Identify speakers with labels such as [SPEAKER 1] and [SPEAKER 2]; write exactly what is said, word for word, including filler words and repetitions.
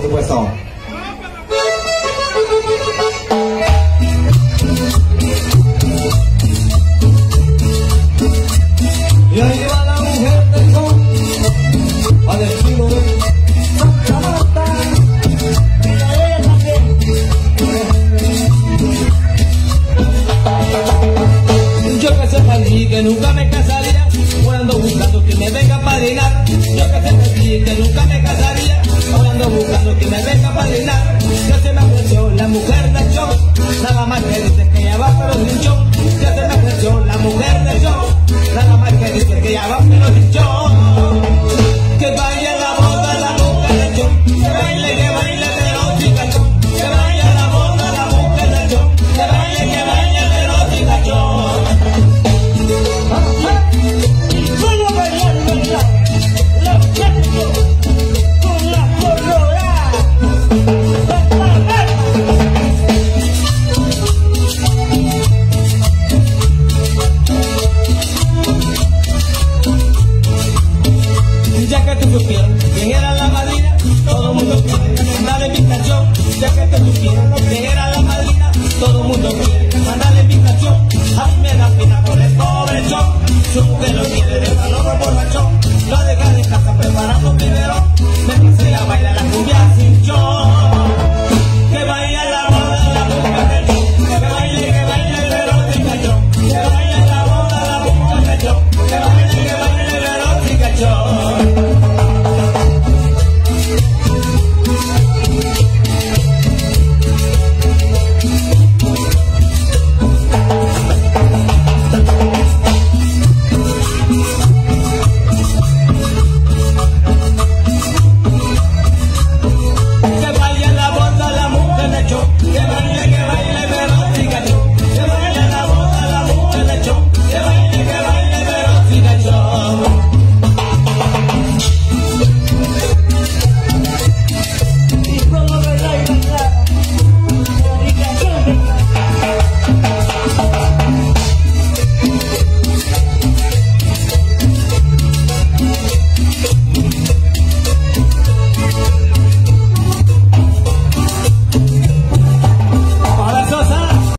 [SPEAKER 1] supuesto. Y ahí va la mujer del son, al estilo de Santa Marta. Y a ella también. Yo que sepa allí que nunca me casaría, ahora ando buscando que me venga a padrinar. Yo que sepa allí que nunca me casaría, ahora ando buscando que me venga a padrinar.